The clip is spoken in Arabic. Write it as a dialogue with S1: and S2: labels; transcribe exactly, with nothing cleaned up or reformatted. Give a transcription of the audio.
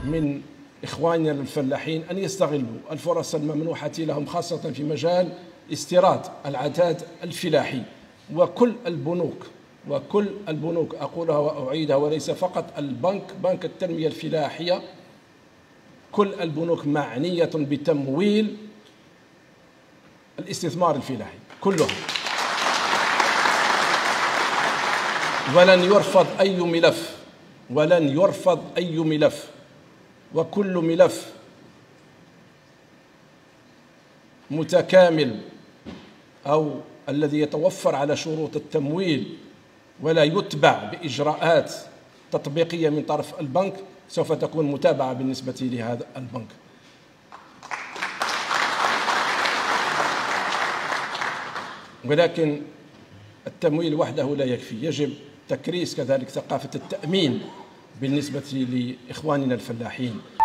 S1: من إخواننا الفلاحين أن يستغلوا الفرص الممنوحة لهم، خاصة في مجال استيراد العتاد الفلاحي. وكل البنوك وكل البنوك أقولها وأعيدها، وليس فقط البنك بنك التنمية الفلاحية، كل البنوك معنية بتمويل الاستثمار الفلاحي كلها، ولن يرفض أي ملف ولن يرفض أي ملف وكل ملف متكامل أو الذي يتوفر على شروط التمويل ولا يتبع بإجراءات تطبيقية من طرف البنك سوف تكون متابعة بالنسبة لهذا البنك. ولكن التمويل وحده لا يكفي، يجب تكريس كذلك ثقافة التأمين بالنسبة لإخواننا الفلاحين.